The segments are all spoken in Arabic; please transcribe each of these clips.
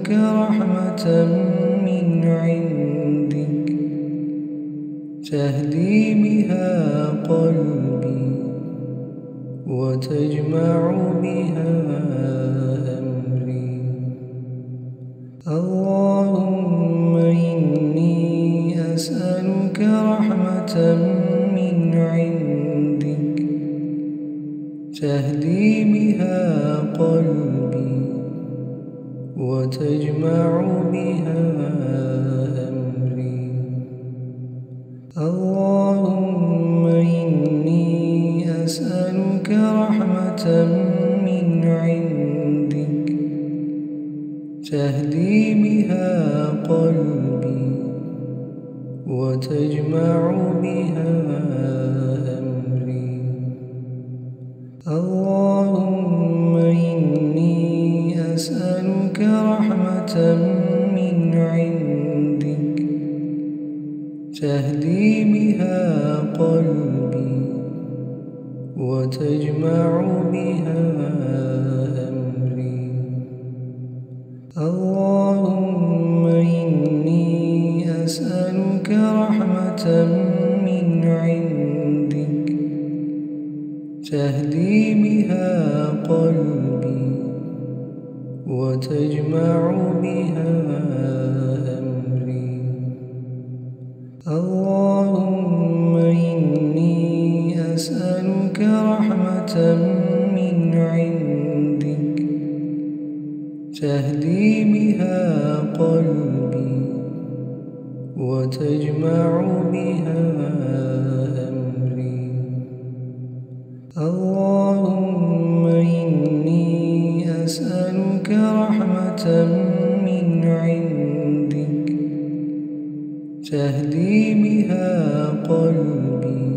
أسألك رحمة من عندك تهدي بها قلبي وتجمع بها أمري. اللهم إني أسألك رحمة من عندك تهدي بها قلبي وتجمع بها أمري. اللهم إني أسألك رحمة من عندك تهدي بها قلبي وتجمع بها أمري. اللهم إني أسألك رحمة من عندك تهدي بها قلبي وتجمع بها أمري. اللهم إني أسألك رحمة من عندك تهدي بها قلبي وتجمع بها أمري. اللهم إني أسألك رحمة من عندك تهدي بها قلبي وتجمع بها أمري. اللهم إني أسألك رحمة من عندك تهدي بها قلبي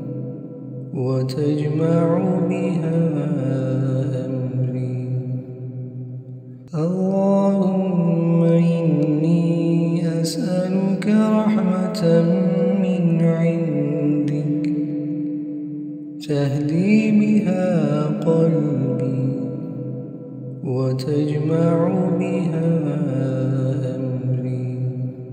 وتجمع بها أمري. اللهم إني أسألك رحمة من عندك تهدي بها قلبي وتجمع بها أمري.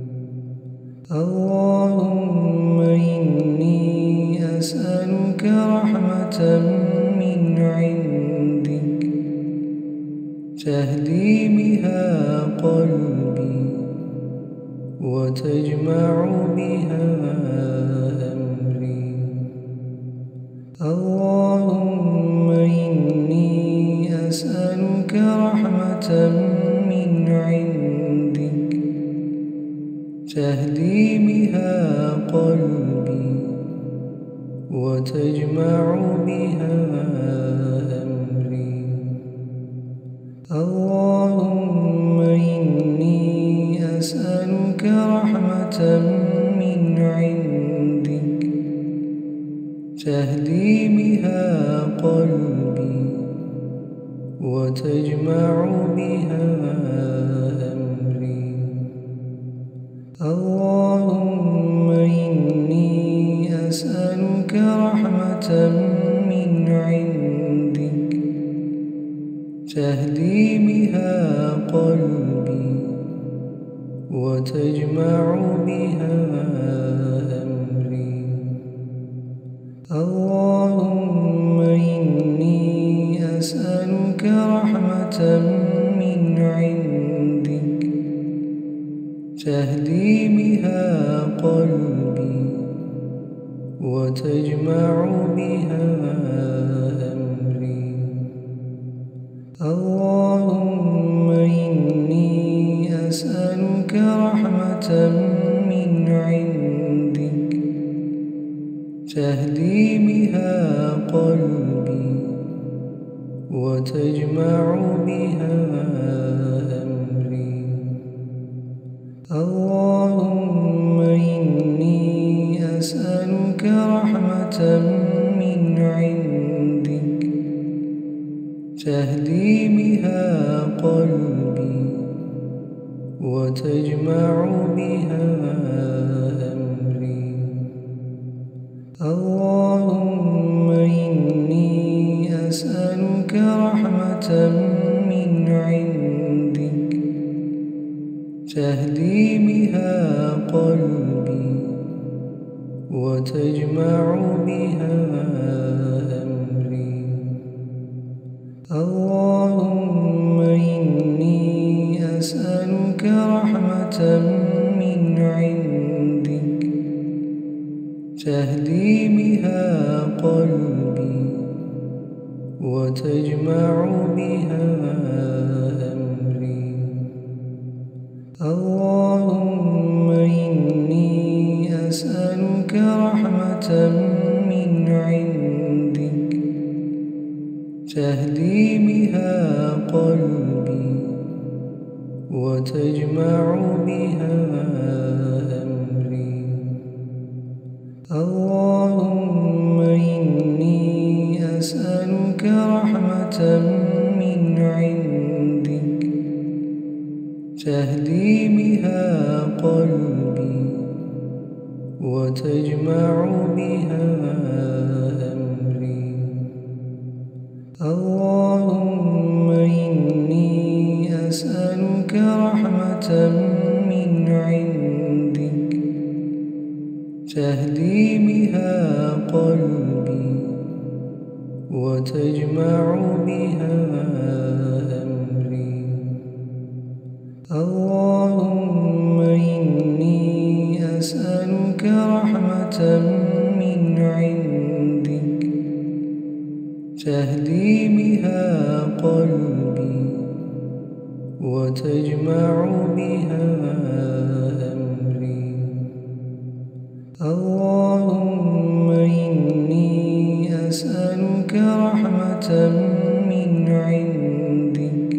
اللهم إني أسألك رحمة من عندك تهدي بها قلبي وتجمع بها أمري. اللهم إني أسألك رحمة من عندك تهدي بها قلبي وتجمع بها أمري. اللهم إني أسألك رحمة من عندك تهدي بها قلبي وتجمع بها أمري. اللهم إني أسألك رحمة من عندك تهدي بها قلبي وتجمع بها أمري. اللهم إني أسألك رحمة من عندك تهدي بها قلبي وتجمع بها أمري. اللهم إني أسألك رحمة من عندك تهدي بها قلبي وتجمع بها أمري. اللهم إني أسألك رحمة من عندك تهدي بها قلبي وتجمع بها أمري. اللهم إني أسألك رحمة من عندك تهدي بها قلبي وتجمع بها أمري. اللهم إني أسألك رحمة من عندك تهدي بها قلبي وتجمع بها أمري. اللهم إني أسألك رحمة من عندك تهدي بها قلبي وتجمع بها أمري. اللهم إني أسألك رحمة من عندك تهدي بها قلبي وتجمع بها أمري. اللهم إني أسألك رحمة من عندك تهدي بها قلبي وتجمع بها أمري. اللهم إني أسألك رحمة من عندك تهدي بها قلبي وتجمع بها أمري. اللهم إني أسألك رحمة من عندك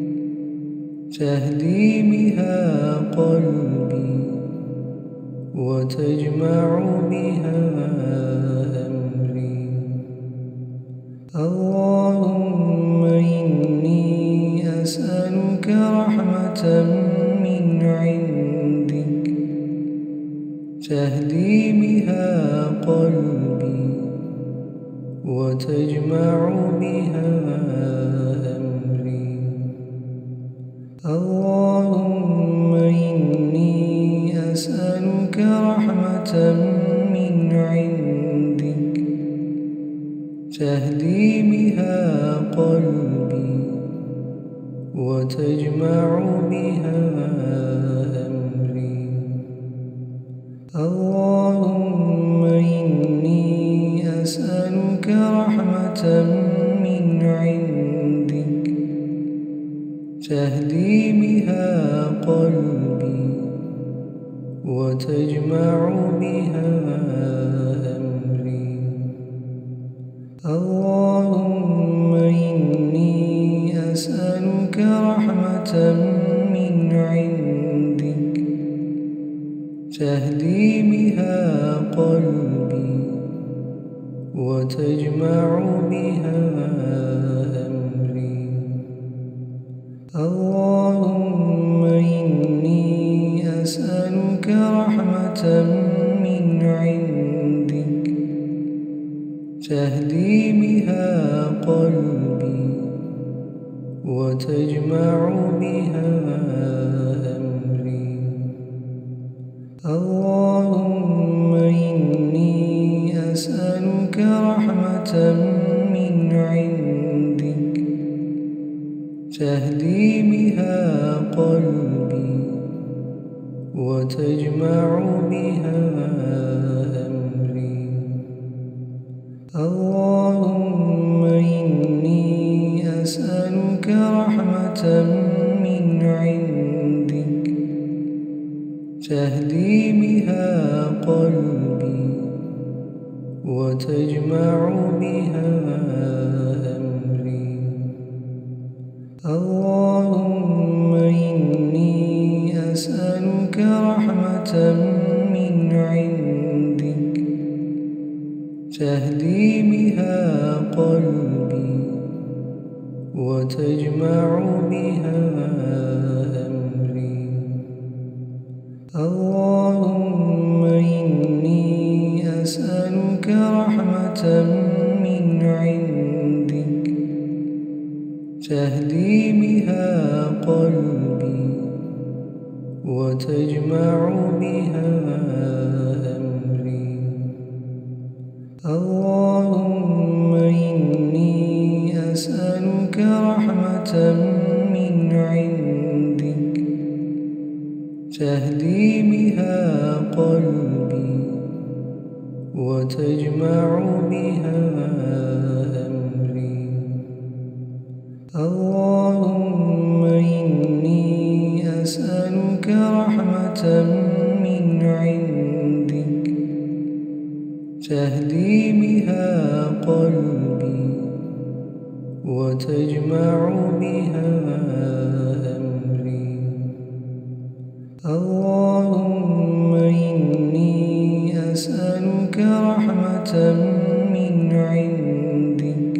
تهدي بها قلبي وتجمع بها أمري. اللهم إني أسألك رحمة من عندك تهدي بها قلبي وتجمع بها أمري. اللهم إني أسألك رحمة من عندك تهدي بها قلبي وتجمع بها أمري. اللهم إني أسألك رحمة من عندك تهدي بها قلبي وتجمع بها أمري. اللهم إني أسألك رحمة من عندك تهدي بها قلبي وتجمع بها أمري. اللهم إني أسألك رحمة من عندك تهدي بها قلبي وتجمع بها أمري. اللهم إني أسألك رحمة من عندك تهدي بها قلبي وتجمع بها أمري. اللهم إني أسألك رحمة من عندك تهدي بها قلبي وتجمع بها أمري. اللهم إني أسألك رحمة من عندك تهدي بها قلبي وتجمع بها أمري. اللهم إني أسألك رحمة من عندك تهدي بها قلبي وتجمع بها أمري. اللهم إني أسألك رحمة من عندك تهدي بها قلبي وتجمع بها أمري. اللهم إني أسألك رحمة من عندك تهدي بها قلبي وتجمع بها أمري. اللهم إني أسألك رحمة من عندك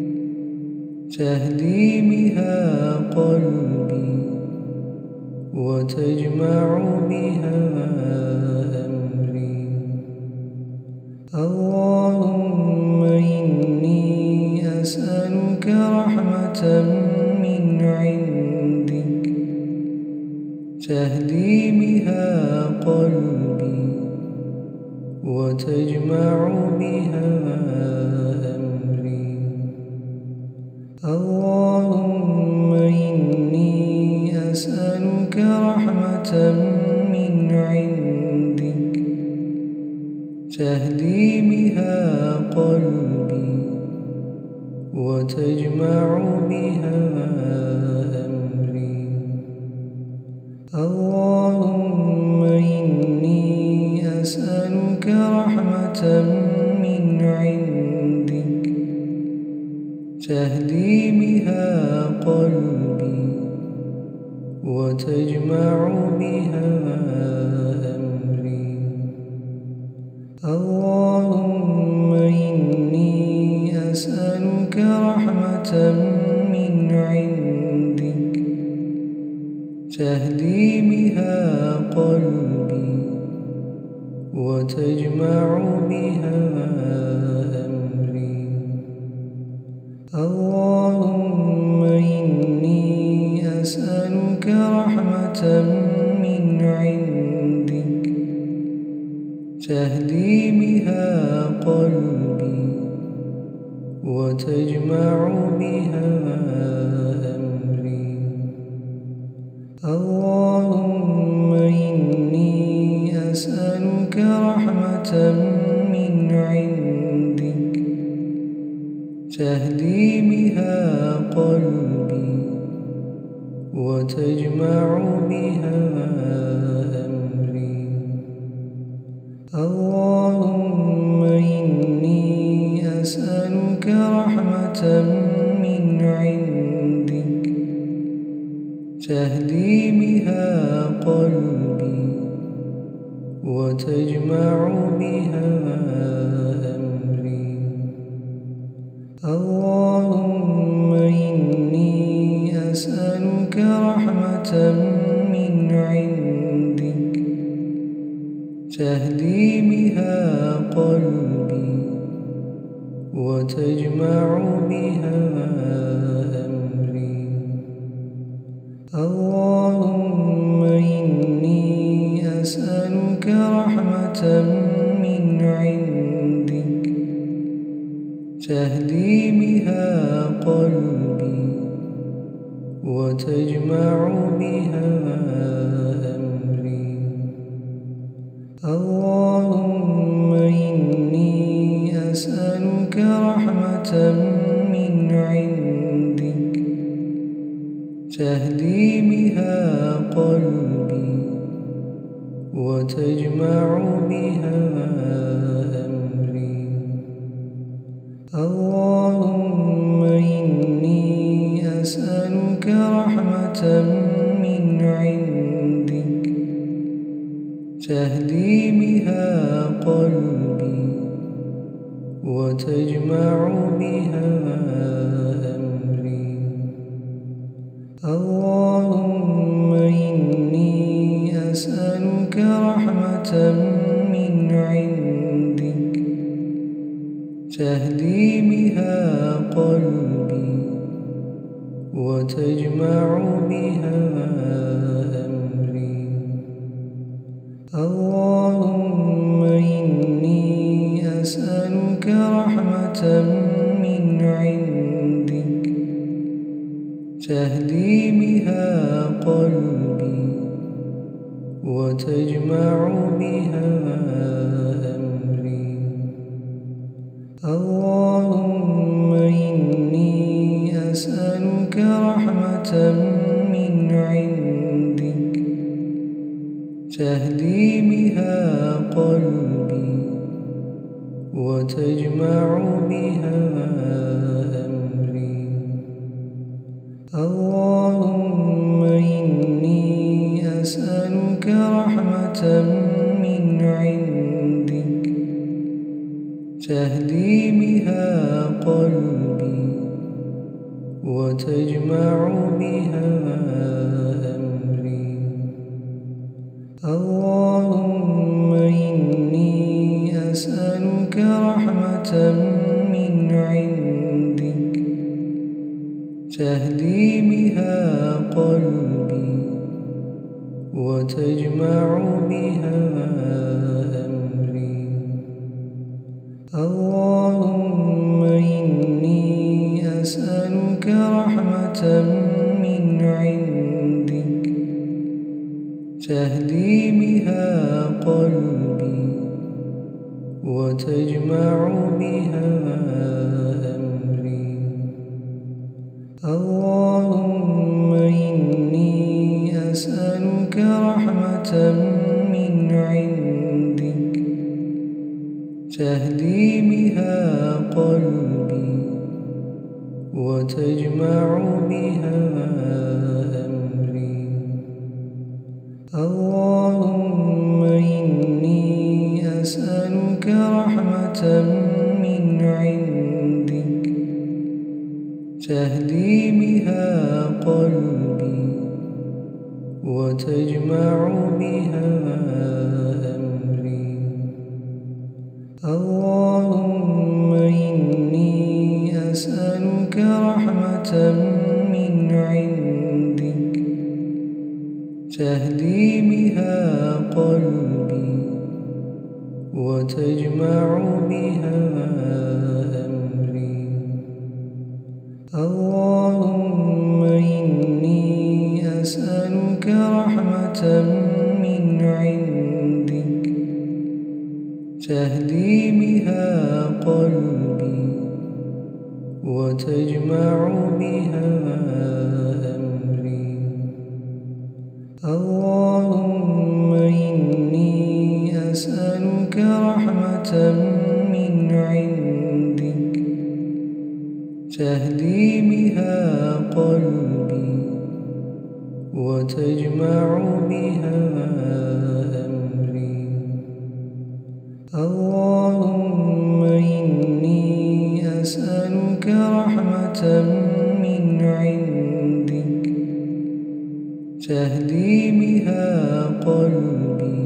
تهدي بها قلبي وتجمع بها أمري. اللهم إني أسألك رحمة من عندك تهدي بها قلبي وتجمع بها أمري. اللهم إني أسألك رحمة من عندك تهدي بها قلبي وتجمع بها أمري. اللهم إني أسألك رحمة من عندك تهدي بها قلبي وتجمع بها أمري. اللهم إني أسألك رحمة من عندك تهدي بها قلبي وتجمع بها أمري. اللهم إني أسألك رحمة من عندك تهدي بها قلبي وتجمع بها أمري. اللهم إني أسألك رحمة من عندك تهدي بها قلبي وتجمع بها أمري. اللهم إني أسألك رحمة من عندك تهدي بها قلبي وتجمع بها أمري. اللهم إني أسألك رحمة من عندك تهدي بها قلبي وتجمع بها أمري. اللهم إني أسألك رحمة من عندك تهدي بها قلبي وتجمع بها أمري. اللهم إني أسألك رحمة من عندك تهدي بها قلبي وتجمع بها أمري. اللهم إني أسألك رحمة من عندك تهدي بها قلبي وتجمع بها أمري. اللهم إني أسألك رحمة من عندك تهدي بها قلبي وتجمع بها أمري. رحمة من عندك تهدي بها قلبي وتجمع بها أمري. اللهم إني أسألك رحمة من عندك تهدي بها قلبي وتجمع بها أمري. اللهم إني أسألك رحمة من عندك تهدي بها قلبي وتجمع بها أمري. اللهم إني أسألك رحمة من عندك تهدي بها قلبي وتجمع بها أمري. اللهم إني أسألك رحمة من عندك تهدي بها قلبي وتجمع بها أمري. اللهم إني أسألك رحمة من عندك تهدي بها قلبي وتجمع بها أمري. اللهم إني أسألك رحمة من عندك تهدي بها قلبي وتجمع بها أمري. اللهم إني أسألك رحمة من عندك تهدي بها قلبي وتجمع بها أمري. اللهم إني أسألك رحمة من عندك تهدي بها قلبي وتجمع بها أمري. اللهم إني أسألك رحمة من عندك تهدي بها قلبي وتجمع بها أمري. اللهم إني أسألك رحمة من عندك تهدي بها قلبي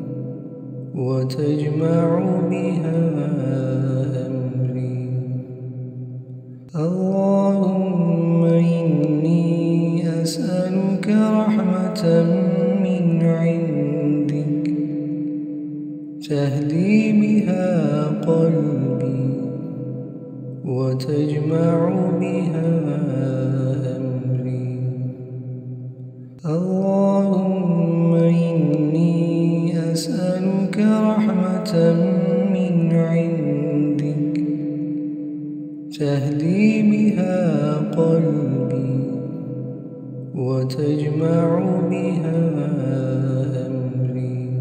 وتجمع بها أمري. اللهم إني أسألك رحمة من عندك تهدي بها قلبي وتجمع بها أمري. اللهم إني أسألك رحمة من عندك تهدي بها قلبي وتجمع بها أمري.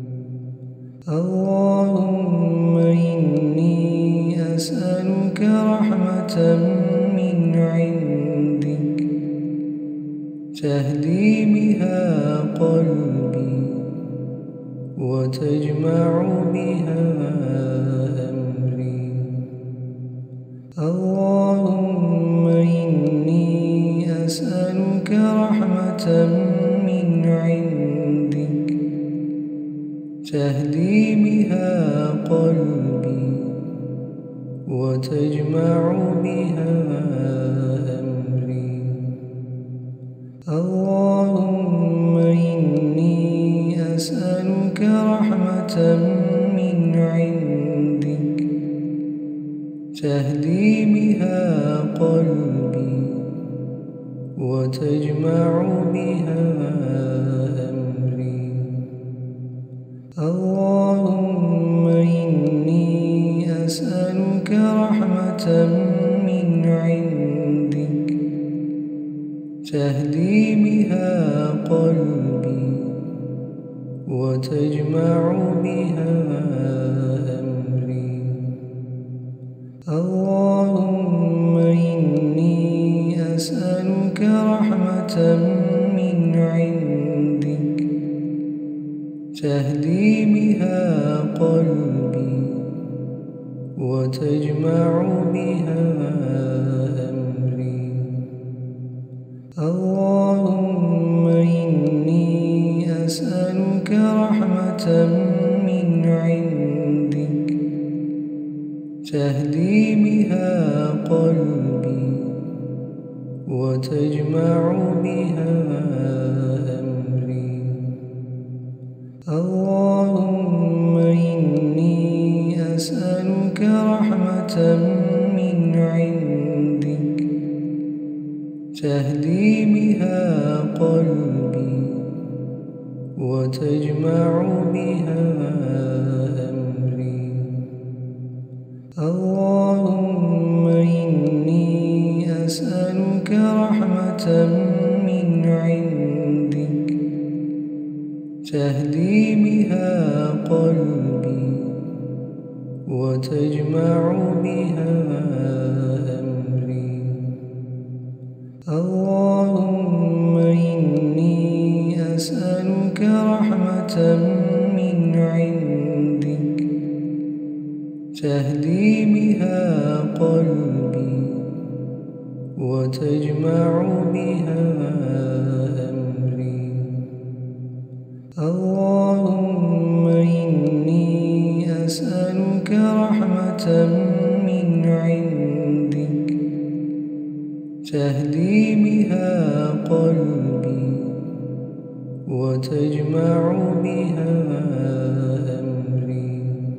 اللهم إني أسألك رحمة من عندك تهدي بها قلبي وتجمع بها أمري. اللهم إني أسألك رحمة من عندك تهدي بها قلبي وتجمع بها أمري. اللهم إني أسألك رحمة من عندك وتجمع بها أمري. اللهم إني أسألك رحمة من عندك تهدي بها قلبي وتجمع بها أمري. اللهم إني أسألك رحمة من عندك تهدي بها قلبي وتجمع بها أمري. اللهم إني أسألك رحمة من عندك تهدي بها قلبي وتجمع بها أمري. اللهم إني أسألك رحمة من عندك تهدي بها قلبي وتجمع بها أمري. اللهم إني أسألك رحمة من عندك تهدي بها قلبي وتجمع بها أمري. اللهم إني أسألك رحمة من عندك تهدي بها قلبي وتجمع بها أمري. اللهم إني أسألك رحمة من عندك تهدي بها قلبي وتجمع بها أمري.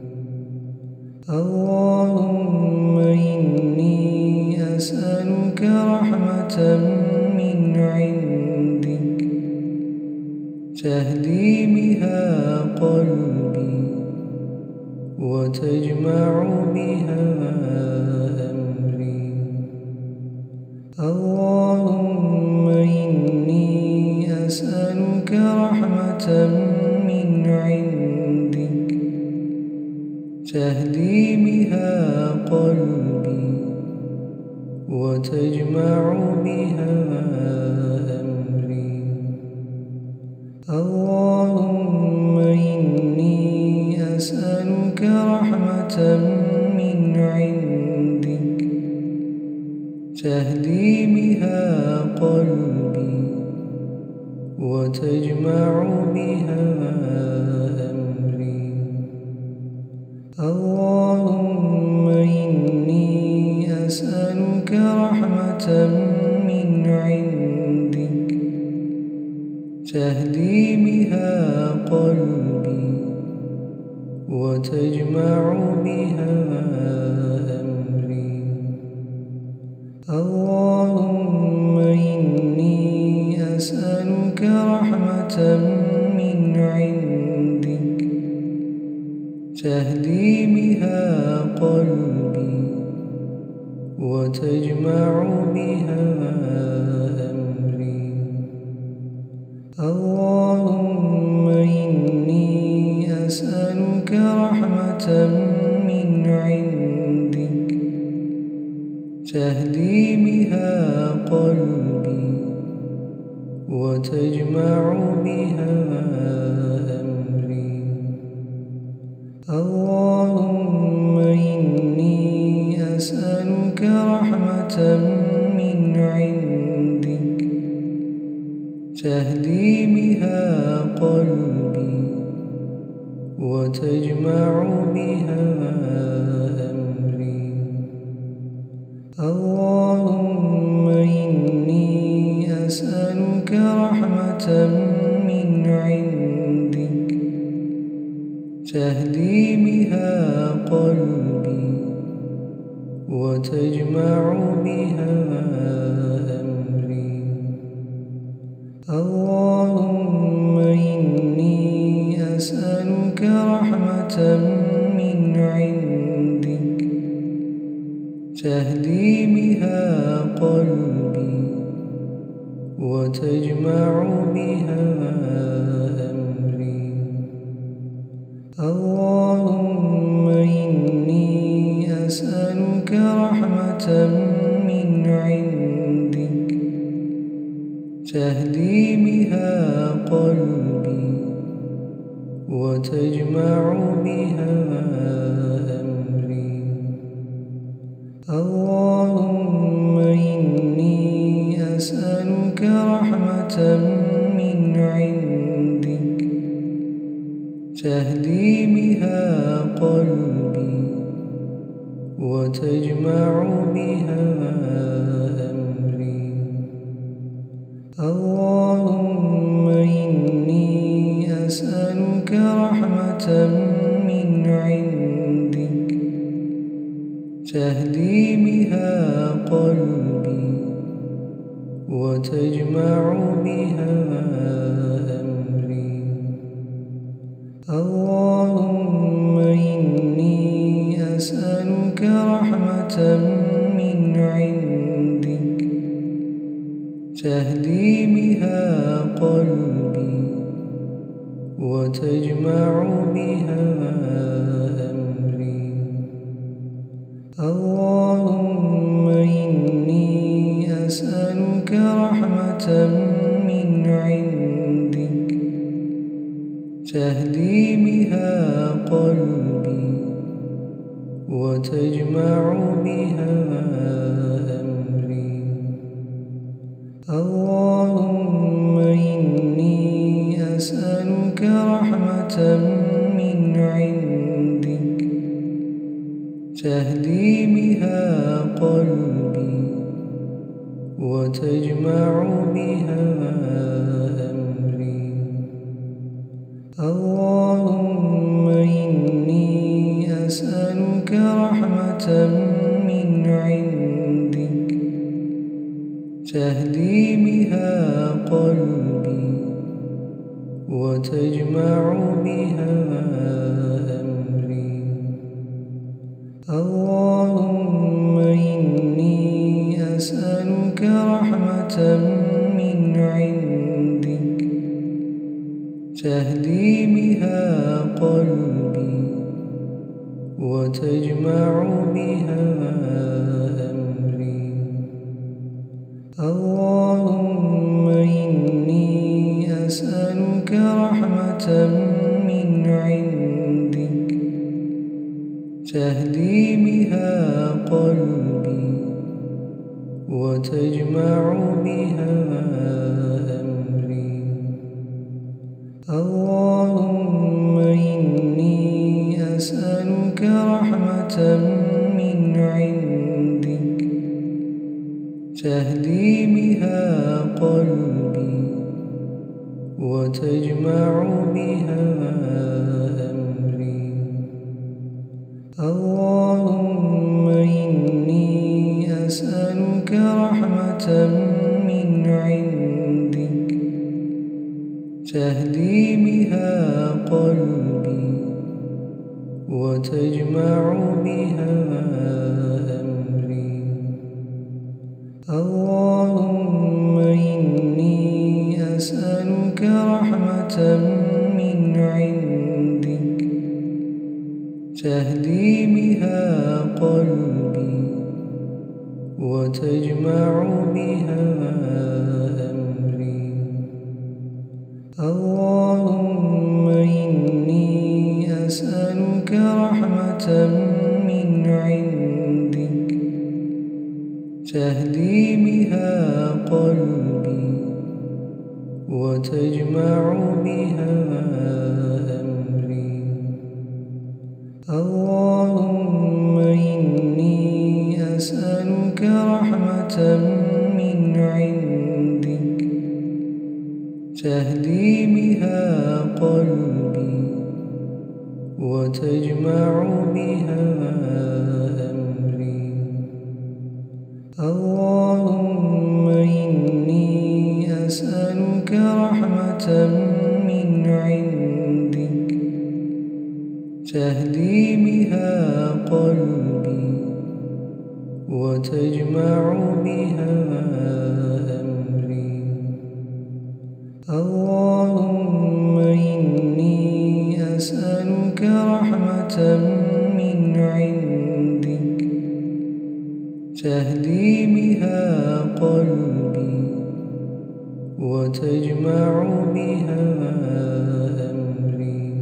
اللهم إني أسألك رحمة من عندك تهدي بها قلبي وتجمع بها أمري. اللهم إني أسألك رحمة من عندك تهدي بها قلبي وتجمع بها أمري. اللهم إني أسألك رحمة من عندك تهدي بها قلبي وتجمع بها أمري. اللهم إني أسألك رحمة من عندك تهدي بها قلبي وتجمع بها أمري. اللهم إني أسألك رحمة من عندك تهدي بها قلبي وتجمع بها أمري. اللهم إني أسألك رحمة من عندك تهدي بها قلبي وتجمع بها أمري. اللهم إني أسألك رحمة من عندك تهدي بها قلبي وتجمع بها أمري. اللهم إني أسألك رحمة من عندك تهدي بها قلبي وتجمع بها أمري. وتجمع بها أمري. اللهم إني أسألك رحمة من عندك تهدي بها قلبي وتجمع بها أمري. اللهم إني أسألك رحمة من عندك تهدي بها قلبي وتجمع بها أمري. اللهم إني أسألك رحمة من عندك تهدي بها قلبي وتجمع بها أمري. اللهم إني أسألك رحمة من عندك تهدي بها قلبي وتجمع بها أمري. اللهم إني أسألك رحمة من عندك تهدي بها قلبي وتجمع بها أمري. اللهم إني أسألك رحمة من عندك تهدي بها قلبي وتجمع بها أمري. اللهم إني أسألك رحمة من عندك تهدي بها قلبي وتجمع بها أمري. اللهم إني أسألك رحمة من عندك تهدي بها قلبي وتجمع بها أمري. اللهم إني أسألك رحمة من عندك تهدي بها قلبي وتجمع بها أمري. اللهم إني أسألك رحمة من عندك تهدي بها قلبي وتجمع بها أمري. اللهم إني أسألك رحمة من عندك تهدي بها قلبي وتجمع بها أمري. اللهم إني أسألك رحمة من عندك تهدي بها قلبي وتجمع بها أمري. اللهم إني أسألك رحمة من عندك تهدي بها قلبي وتجمع بها أمري. اللهم إني أسألك رحمة من عندك تهدي بها قلبي وتجمع بها أمري. اللهم إني أسألك رحمة من عندك تهدي بها قلبي وتجمع بها أمري. اللهم إني أسألك رحمة من عندك تهدي بها قلبي وتجمع بها أمري. اللهم إني أسألك رحمة من عندك تهدي بها قلبي وتجمع بها أمري. اللهم إني أسألك رحمة من عندك تهدي بها قلبي وتجمع بها أمري. وتجمع بها أمري.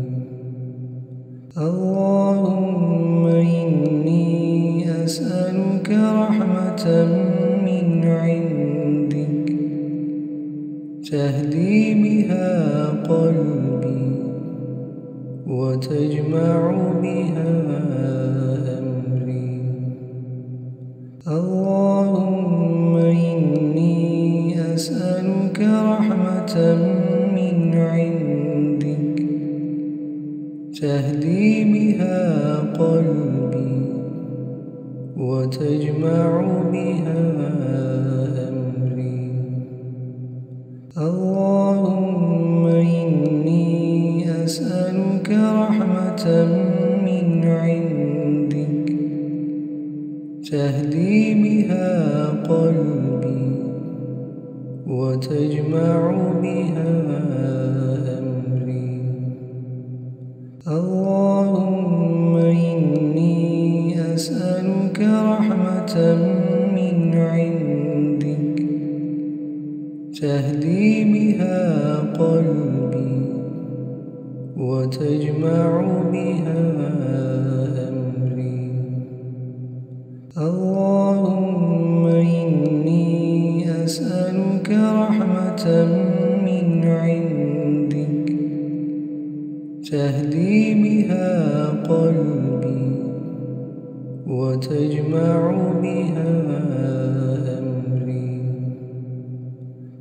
اللهم إني أسألك رحمة من عندك تهدي بها قلبي وتجمع بها أمري. اللهم إني أسألك رحمة من عندك تهدي بها قلبي وتجمع بها أمري. اللهم إني أسألك رحمة من عندك تهدي بها قلبي وتجمع بها أمري. اللهم إني أسألك رحمة من عندك تهدي بها قلبي وتجمع بها أمري. اللهم إني أسألك رحمة من عندك تهدي بها قلبي وتجمع بها أمري. اللهم إني أسألك رحمة من عندك تهدي بها قلبي وتجمع بها أمري. اللهم إني أسألك رحمة من عندك تهدي بها قلبي اللهم إني أسألك رحمة من عندك تهدي بها قلبي وتجمع بها